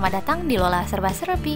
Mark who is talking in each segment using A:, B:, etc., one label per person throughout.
A: selamat datang di Lola Serba Serbi.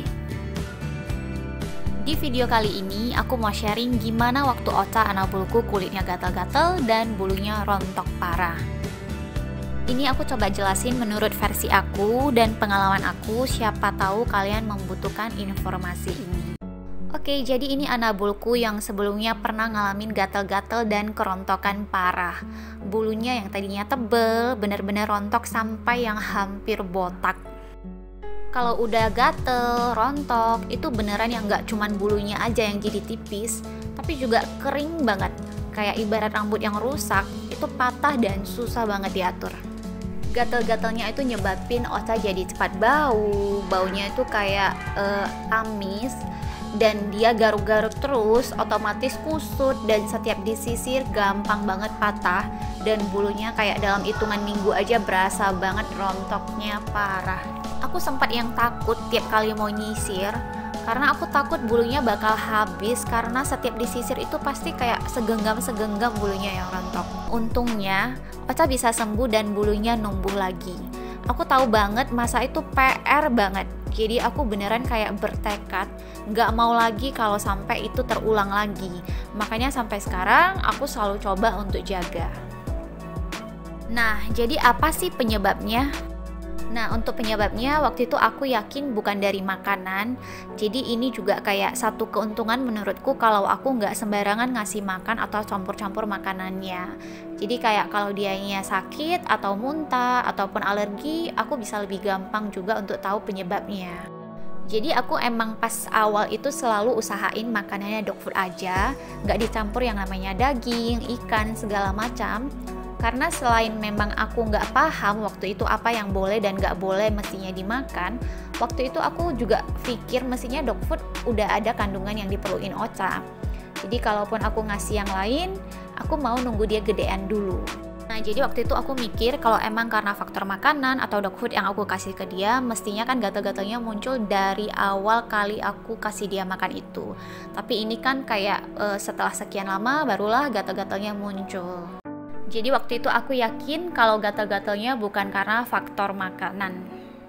A: Di video kali ini aku mau sharing gimana waktu Ocha anak buluku kulitnya gatal-gatal dan bulunya rontok parah. Ini aku coba jelasin menurut versi aku dan pengalaman aku, siapa tahu kalian membutuhkan informasi ini. Oke, jadi ini anak buluku yang sebelumnya pernah ngalamin gatal-gatal dan kerontokan parah. Bulunya yang tadinya tebel, bener-bener rontok sampai yang hampir botak. Kalau udah gatel, rontok, itu beneran yang gak cuman bulunya aja yang jadi tipis, tapi juga kering banget. Kayak ibarat rambut yang rusak, itu patah dan susah banget diatur. Gatel-gatelnya itu nyebabin Ocha jadi cepat baunya itu kayak amis, dan dia garuk-garuk terus, otomatis kusut, dan setiap disisir gampang banget patah, dan bulunya kayak dalam hitungan minggu aja berasa banget rontoknya parah. Aku sempat yang takut tiap kali mau nyisir, karena aku takut bulunya bakal habis, karena setiap disisir itu pasti kayak segenggam-segenggam bulunya yang rontok. Untungnya Ocha bisa sembuh dan bulunya numbuh lagi. Aku tahu banget masa itu PR banget, jadi aku beneran kayak bertekad gak mau lagi kalau sampai itu terulang lagi. Makanya sampai sekarang aku selalu coba untuk jaga. Nah, jadi apa sih penyebabnya? Nah, untuk penyebabnya waktu itu aku yakin bukan dari makanan. Jadi ini juga kayak satu keuntungan menurutku kalau aku nggak sembarangan ngasih makan atau campur-campur makanannya. Jadi kayak kalau dianya sakit atau muntah ataupun alergi, aku bisa lebih gampang juga untuk tahu penyebabnya. Jadi aku emang pas awal itu selalu usahain makanannya dog food aja, nggak dicampur yang namanya daging, ikan, segala macam. Karena selain memang aku nggak paham waktu itu apa yang boleh dan nggak boleh mestinya dimakan, waktu itu aku juga pikir mestinya dog food udah ada kandungan yang diperluin Ocha. Jadi kalaupun aku ngasih yang lain, aku mau nunggu dia gedean dulu. Nah, jadi waktu itu aku mikir kalau emang karena faktor makanan atau dog food yang aku kasih ke dia, mestinya kan gatal-gatalnya muncul dari awal kali aku kasih dia makan itu. Tapi ini kan kayak setelah sekian lama barulah gatal-gatalnya muncul. Jadi waktu itu aku yakin kalau gatal-gatalnya bukan karena faktor makanan.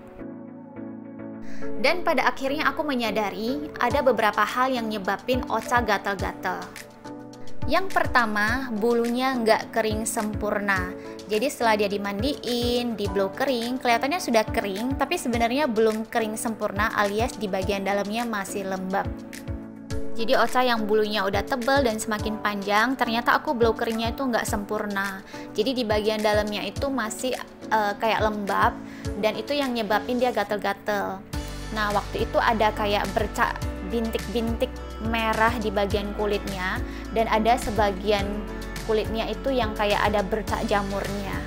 A: Dan pada akhirnya aku menyadari ada beberapa hal yang nyebabin Ocha gatal-gatal. Yang pertama, bulunya nggak kering sempurna. Jadi setelah dia dimandiin, di blow kering, kelihatannya sudah kering, tapi sebenarnya belum kering sempurna alias di bagian dalamnya masih lembab. Jadi Ocha yang bulunya udah tebal dan semakin panjang, ternyata aku blow keringnya itu nggak sempurna. Jadi di bagian dalamnya itu masih kayak lembab, dan itu yang nyebabin dia gatel-gatel. Nah, waktu itu ada kayak bercak bintik-bintik merah di bagian kulitnya, dan ada sebagian kulitnya itu yang kayak ada bercak jamurnya.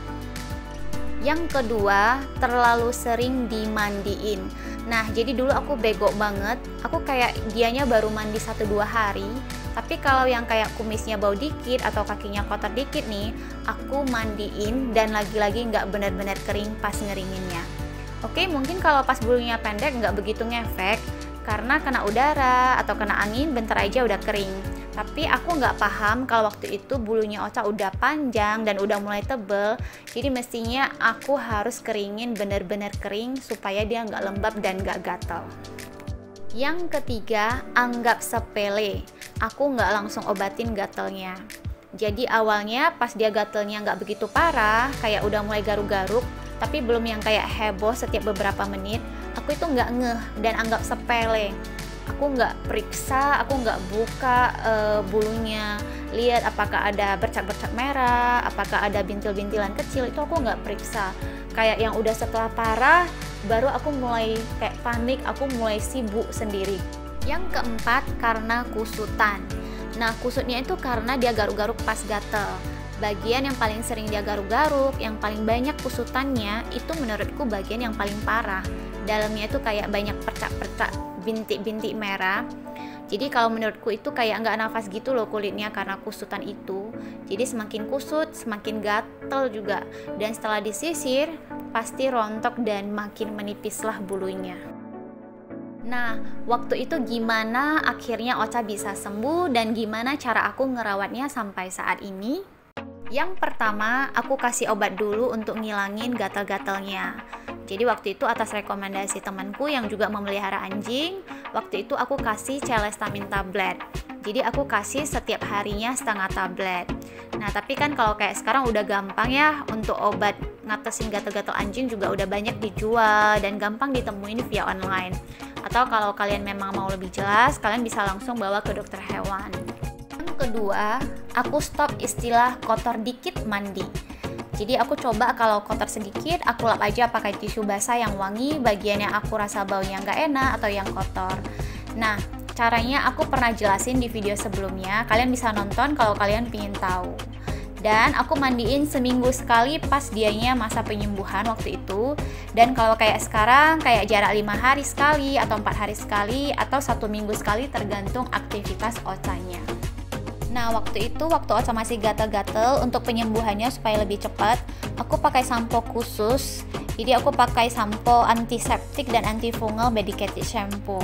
A: Yang kedua, terlalu sering dimandiin. Nah, jadi dulu aku bego banget, aku kayak dianya baru mandi 1-2 hari, tapi kalau yang kayak kumisnya bau dikit atau kakinya kotor dikit nih, aku mandiin dan lagi-lagi nggak benar-benar kering pas ngeringinnya. Oke, mungkin kalau pas bulunya pendek nggak begitu ngefek, karena kena udara atau kena angin bentar aja udah kering. Tapi aku nggak paham kalau waktu itu bulunya Ocha udah panjang dan udah mulai tebel, jadi mestinya aku harus keringin bener-bener kering supaya dia nggak lembab dan nggak gatal. Yang ketiga, anggap sepele, aku nggak langsung obatin gatalnya. Jadi awalnya pas dia gatalnya nggak begitu parah, kayak udah mulai garuk-garuk, tapi belum yang kayak heboh setiap beberapa menit, aku itu nggak ngeh dan anggap sepele. Aku nggak periksa, aku nggak buka bulunya, lihat apakah ada bercak-bercak merah, apakah ada bintil-bintilan kecil, itu aku nggak periksa. Kayak yang udah setelah parah, baru aku mulai kayak panik, aku mulai sibuk sendiri. Yang keempat, karena kusutan. Nah, kusutnya itu karena dia garuk-garuk pas gatel. Bagian yang paling sering dia garuk-garuk, yang paling banyak kusutannya, itu menurutku bagian yang paling parah. Dalamnya itu kayak banyak percak-percak bintik-bintik merah. Jadi kalau menurutku itu kayak nggak nafas gitu loh kulitnya karena kusutan itu. Jadi semakin kusut, semakin gatel juga. Dan setelah disisir, pasti rontok dan makin menipislah bulunya. Nah, waktu itu gimana akhirnya Ocha bisa sembuh dan gimana cara aku ngerawatnya sampai saat ini? Yang pertama, aku kasih obat dulu untuk ngilangin gatal-gatalnya. Jadi waktu itu atas rekomendasi temanku yang juga memelihara anjing, waktu itu aku kasih Celestamin tablet. Jadi aku kasih setiap harinya setengah tablet. Nah tapi kan kalau kayak sekarang udah gampang ya, untuk obat ngatasin gatal-gatal anjing juga udah banyak dijual dan gampang ditemuin via online. Atau kalau kalian memang mau lebih jelas, kalian bisa langsung bawa ke dokter hewan. Yang kedua, aku stop istilah kotor dikit mandi. Jadi aku coba kalau kotor sedikit, aku lap aja pakai tisu basah yang wangi bagian yang aku rasa baunya nggak enak atau yang kotor. Nah, caranya aku pernah jelasin di video sebelumnya, kalian bisa nonton kalau kalian pingin tahu. Dan aku mandiin seminggu sekali pas dianya masa penyembuhan waktu itu. Dan kalau kayak sekarang, kayak jarak 5 hari sekali, atau 4 hari sekali, atau 1 minggu sekali tergantung aktivitas Ocanya. Nah waktu itu, waktu Ocha masih gatel-gatel, untuk penyembuhannya supaya lebih cepat, aku pakai sampo khusus. Jadi aku pakai sampo antiseptik dan antifungal medicated shampoo.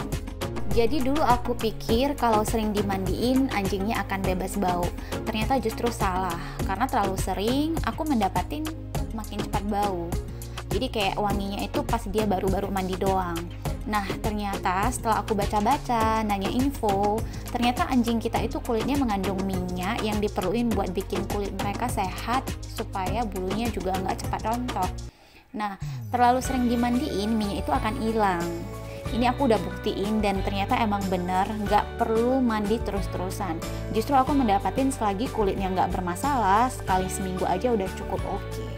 A: Jadi dulu aku pikir kalau sering dimandiin anjingnya akan bebas bau. Ternyata justru salah, karena terlalu sering aku mendapatin makin cepat bau. Jadi kayak wanginya itu pas dia baru-baru mandi doang. Nah ternyata setelah aku baca-baca, nanya info, ternyata anjing kita itu kulitnya mengandung minyak yang diperluin buat bikin kulit mereka sehat supaya bulunya juga nggak cepat rontok. Nah terlalu sering dimandiin, minyak itu akan hilang. Ini aku udah buktiin dan ternyata emang bener nggak perlu mandi terus-terusan. Justru aku mendapatin selagi kulitnya nggak bermasalah, sekali seminggu aja udah cukup oke.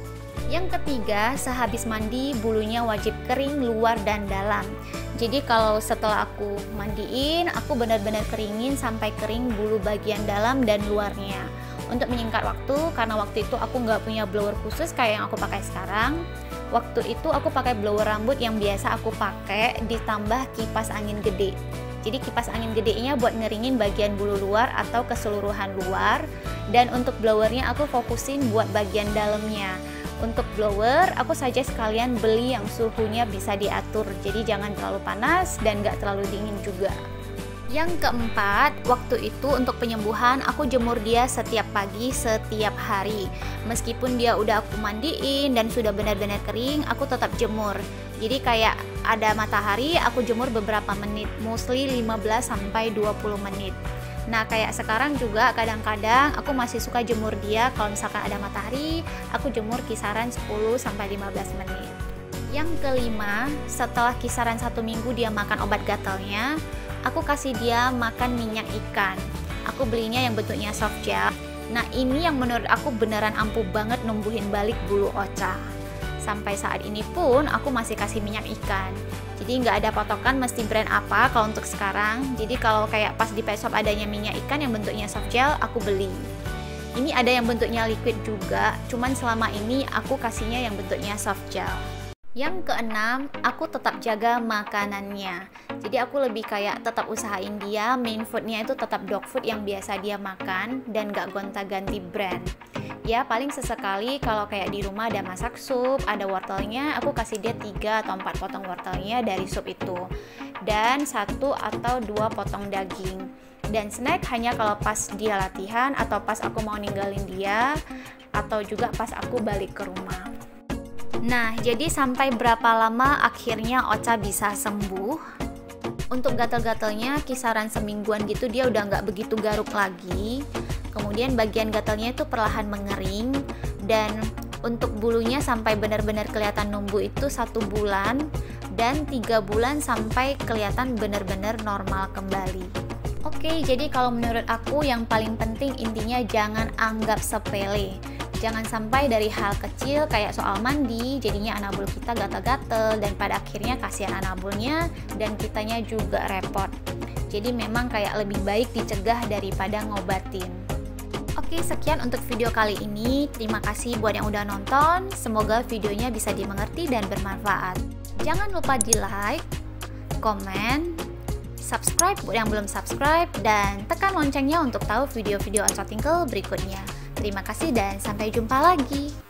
A: Yang ketiga, sehabis mandi bulunya wajib kering luar dan dalam. Jadi kalau setelah aku mandiin, aku benar-benar keringin sampai kering bulu bagian dalam dan luarnya. Untuk menyingkat waktu, karena waktu itu aku nggak punya blower khusus kayak yang aku pakai sekarang. Waktu itu aku pakai blower rambut yang biasa aku pakai ditambah kipas angin gede. Jadi kipas angin gedenya buat ngeringin bagian bulu luar atau keseluruhan luar. Dan untuk blowernya aku fokusin buat bagian dalamnya. Untuk blower, aku saja sekalian beli yang suhunya bisa diatur. Jadi jangan terlalu panas dan gak terlalu dingin juga. Yang keempat, waktu itu untuk penyembuhan aku jemur dia setiap pagi, setiap hari. Meskipun dia udah aku mandiin dan sudah benar-benar kering, aku tetap jemur. Jadi kayak ada matahari, aku jemur beberapa menit, mostly 15-20 menit. Nah kayak sekarang juga kadang-kadang aku masih suka jemur dia kalau misalkan ada matahari, aku jemur kisaran 10-15 menit. Yang kelima, setelah kisaran 1 minggu dia makan obat gatalnya, aku kasih dia makan minyak ikan. Aku belinya yang bentuknya soft gel. Nah ini yang menurut aku beneran ampuh banget numbuhin balik bulu Ocha. Sampai saat ini pun aku masih kasih minyak ikan. Jadi nggak ada patokan mesti brand apa kalau untuk sekarang. Jadi kalau kayak pas di pet shop adanya minyak ikan yang bentuknya soft gel, aku beli. Ini ada yang bentuknya liquid juga, cuman selama ini aku kasihnya yang bentuknya soft gel. Yang keenam, aku tetap jaga makanannya. Jadi aku lebih kayak tetap usahain dia main foodnya itu tetap dog food yang biasa dia makan dan gak gonta-ganti brand. Ya paling sesekali kalau kayak di rumah ada masak sup, ada wortelnya, aku kasih dia 3 atau 4 potong wortelnya dari sup itu. Dan 1 atau 2 potong daging. Dan snack hanya kalau pas dia latihan atau pas aku mau ninggalin dia atau juga pas aku balik ke rumah. Nah, jadi sampai berapa lama akhirnya Ocha bisa sembuh? Untuk gatal-gatalnya kisaran semingguan gitu dia udah nggak begitu garuk lagi. Kemudian bagian gatalnya itu perlahan mengering. Dan untuk bulunya sampai benar-benar kelihatan numbuh itu 1 bulan. Dan 3 bulan sampai kelihatan benar-benar normal kembali. Oke, jadi kalau menurut aku yang paling penting intinya jangan anggap sepele. Jangan sampai dari hal kecil kayak soal mandi, jadinya anabul kita gatal-gatal dan pada akhirnya kasihan anabulnya dan kitanya juga repot. Jadi memang kayak lebih baik dicegah daripada ngobatin. Oke, sekian untuk video kali ini. Terima kasih buat yang udah nonton. Semoga videonya bisa dimengerti dan bermanfaat. Jangan lupa di like, komen, subscribe buat yang belum subscribe, dan tekan loncengnya untuk tahu video-video Ocha Tinkle berikutnya. Terima kasih dan sampai jumpa lagi.